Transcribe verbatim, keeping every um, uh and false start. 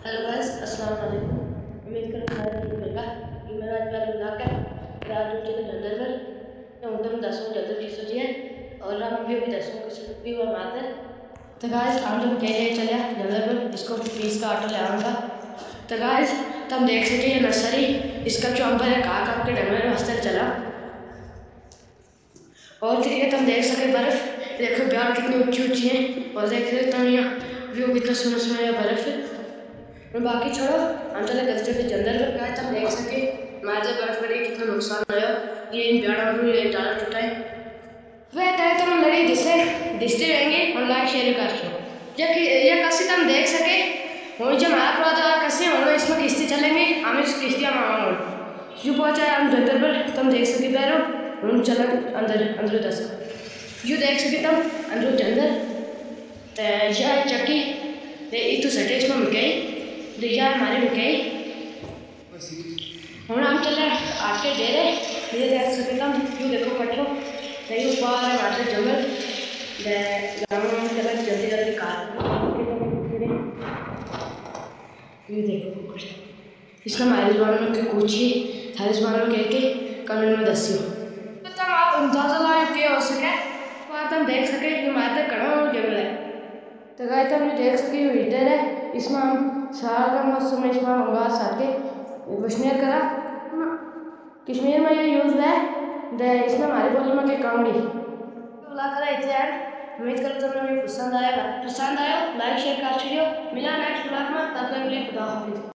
Hello guys, अस्सलाम वालेकुम। उम्मीद करता हूँ ठीक होगा। ये मेरा आज वाला ब्लॉग है। रात को चले जंगल पर तो तुम दसों जल्दी की सोचिए और हम भी दसों कुछ भी वो मारते। तो गाइस हम लोग कह रहे चले जंगल पर, इसको पीस का ऑटो ले आऊँगा। तो गाइस तुम देख सके ये नर्सरी, इसका चौंपर है कहाँ कहाँ के डंगर वास्ते चला। और फिर ये तुम देख सके बर्फ, देखो प्यार कितनी ऊंची ऊंची है। और देख सकते तुम यहाँ व्यू कितना सुना सुना है बर्फ है। और बाकी छोड़ो, हम चले गलती से जंगल पर गए तब देख सके हमारे बर्फ पड़ी कितना नुकसान आया। ये इन पेड़ों को ये डाला टूटा है। वह तय तुम लड़ी जिससे दिखते रहेंगे और लाइक शेयर कर दो। जब ये कसी तुम देख सके और जब हमारा पूरा कसी होगा इसमें किस्ती चलेंगे, हम इस किस्तियाँ मांगो जो पहुँचा हम जंगल पर तुम देख सके पैरों हम चल अंदर अंदर दस यू देख सके तुम अंदर जंगल यह चक्की इतु सटे इसमें मकई दिया हमारे मकई हम हम चले आके दे रहे ये देख सके तुम क्यों देखो कटो नहीं ऊपर हमारे जंगल गाँव चला जल्दी जल्दी कार ये देखो इसका हमारे जबानों के कुछ ही सारे जबानों कह के कमेंट में दसियो तो तुम आप अंदाजा लाए के हो सके तो तुम देख सके कि हमारे कड़ा जंगल है। तो गाइस तुम देख सके हीटर है, इसमें हम साल का मौसम इसमें होगा साके कश्मीर करा कश्मीर में ये यूज है दे इसमें हमारे बोली में के कांगड़ी बुला करा इतने यार। उम्मीद करता हूँ तुम्हें पसंद आएगा। पसंद आया लाइक शेयर कर दीजिए। मिला नेक्स्ट ब्लॉग में, तब तक के लिए खुदा हाफिज़।